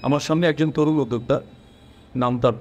আমার সামনে একজন তরুণ উদ্যোক্তা, নাম তার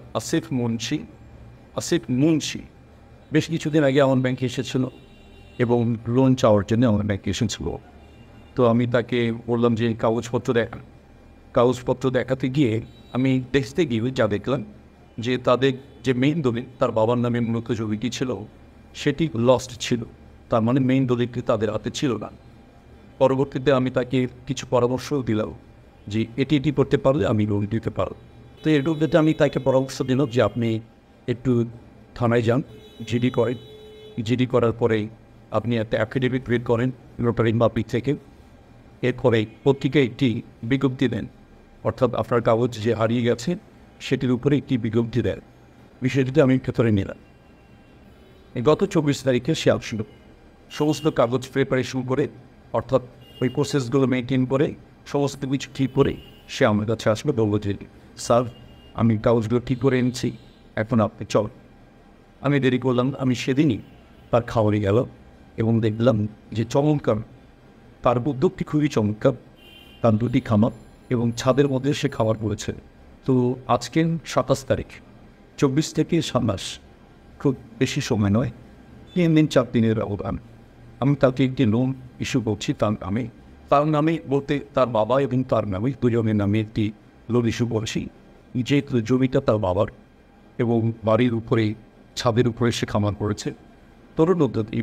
আসিফ মুন্সি। বেশ কিছুদিন আগে আমার ব্যাংকে এসেছিল এবং লোন চাওয়ার জন্য আমার ব্যাংকে এসেছিল। তো আমি তাকে বললাম যে কাগজপত্র দেখাতে গিয়ে আমি দেখতে গিয়ে যা দেখলাম যে তাদের যে মেইন দলিল তার বাবার নামে মূলত জমিটি ছিল সেটি লস্ট ছিল। তার মানে মেইন দলিলটি তাদের হাতে ছিল না। পরবর্তীতে আমি তাকে কিছু পরামর্শও দিলাম যে এটি করতে পারলে আমি লোন দিতে পারব। তো এর মধ্যে আমি তাকে পরামর্শ দিলাম যে আপনি একটু থানায় যান, জিডি করার পরে আপনি একটা অ্যাফিডেভিট রিড করেন নোটারি পাবলিক থেকে। এরপরে পত্রিকায় একটি বিজ্ঞপ্তি দেন, অর্থাৎ আপনার কাগজ যে হারিয়ে গেছে সেটির উপরে একটি বিজ্ঞপ্তি দেন। বিষয়টিতে আমি ভেতরে নিলাম। গত 24 তারিখে সে আসলো, সমস্ত কাগজ প্রিপারেশন করে, অর্থাৎ ওই প্রসেসগুলো মেনটেন করে সমস্ত কিছু ঠিক করে সে আমার কাছে আসলো। বলবো যে স্যার, আমি কাগজগুলো ঠিক করে এনেছি, এখন আপনি চল। আমি দেরি করলাম। আমি সেদিনই তার খাবারে গেল এবং দেখলাম যে চমৎকার, তার উদ্যোগটি খুবই চমৎকার। তার দুটি খামার এবং ছাদের মধ্যে সে খাবার করেছে। তো আজকে 27 তারিখ, 24 থেকে 27, খুব বেশি সময় নয়, 3 দিন 4 দিনের ব্যবধান। আমি তাকে একটি লোন ইস্যু করছি তার নামে বলতে তার বাবা এবং তার নামে দুজনের নামে একটি লোন ইস্যু করছি। যেহেতু জমিটা তার বাবার এবং বাড়ির উপরে, ছাদের উপরে সে খামার করেছে। তরুণ উদ্যোক্তা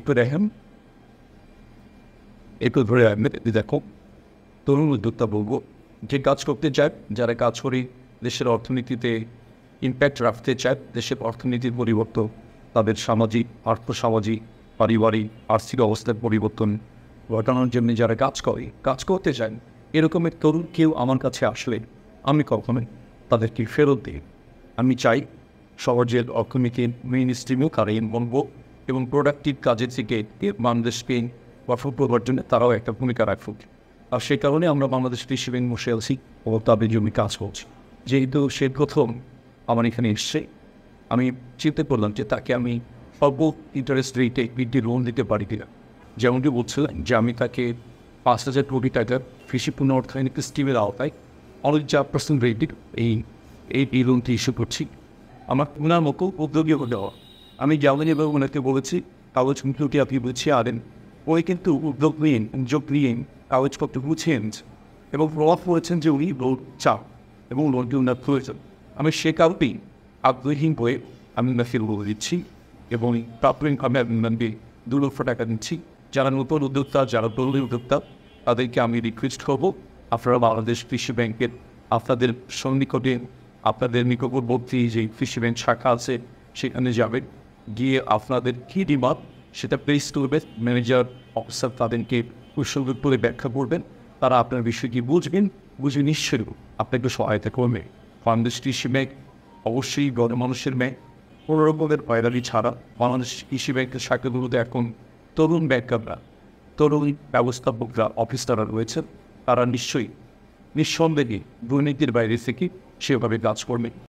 একটু ধরে দেখো, তরুণ উদ্যোক্তা বলবো যে কাজ করতে চায়, যারা কাজ করে দেশের অর্থনীতিতে ইম্প্যাক্ট রাখতে চায়, দেশের অর্থনীতির পরিবর্তন, তাদের সামাজিক, আর্থসামাজিক, পারিবারিক, আর্থিক অবস্থার পরিবর্তন ঘটানোর জন্য যারা কাজ করতে চান, এরকমের তরুণ কেউ আমার কাছে আসলে আমি কখনোই তাদেরকে ফেরত দিই। আমি চাই সমাজের অর্থনীতির মেইন স্ট্রিমেও তারা ইনভলভ এবং প্রোডাক্টিভ কাজের থেকে বাংলাদেশকে সফল করবার জন্য তারাও একটা ভূমিকা রাখুক। আর সেই কারণে আমরা বাংলাদেশ কৃষি ব্যাংক বসে আছি ও তাদের জমি কাজ করছি। যেহেতু সে প্রথম আমার এখানে এসছে, আমি চিন্তা করলাম যে তাকে আমি অল্প ইন্টারেস্ট রেটে একটি লোন দিতে পারি কিনা। যেমনটি বলছিলাম যে আমি তাকে 5,000 কোটি টাকার কৃষি পুনরুদ্ধার স্কিমের আওতায় অনেক 4% রেটে এই লোনটি ইস্যু করছি। আমার ওনার মতো উদ্যোগী হতে হওয়া। আমি যেমন এবার ওনাকে বলেছি কাগজপত্রটি আপনি বুঝিয়ে আনেন, ওই কিন্তু উদ্যোগ নিয়ে কাগজপত্র বুঝিয়ে এবং প্রভাব পড়েছেন যে উনি লোন চান এবং লোনটি ওনার প্রয়োজন। আমি সে কারণেই আগ্রহীন হয়ে আমি ওনাকে লোন দিচ্ছি এবং প্রাথমিকভাবে আমি ওনাকে 2 লক্ষ টাকা দিচ্ছি। যারা নতুন উদ্যোক্তা, যারা তরুণ উদ্যোক্তা, তাদেরকে আমি রিকোয়েস্ট করবো আপনারা বাংলাদেশ কৃষি ব্যাংকের আপনাদের সন্নিকটে, আপনাদের নিকটবর্তী যে কৃষি ব্যাংক শাখা আছে সেখানে যাবেন, গিয়ে আপনাদের কী ডিমান্ড সেটা প্লেস করবেন। ম্যানেজার, অফিসার তাদেরকে কুশল করে ব্যাখ্যা করবেন। তারা আপনার বিষয়টি বুঝে নিশ্চয়ই আপনাকে সহায়তা করবে। বাংলাদেশ কৃষি ব্যাংক অবশ্যই গণমানুষের ব্যাংক, কোনো রকমের হয়রানি ছাড়া। বাংলাদেশ কৃষি ব্যাংকের শাখাগুলোতে এখন তরুণ ব্যাংকাররা, তরুণ ব্যবস্থাপকরা, অফিসাররা রয়েছেন। তারা নিঃসন্দেহে দুর্নীতির বাইরে থেকে সেভাবে কাজ করবে।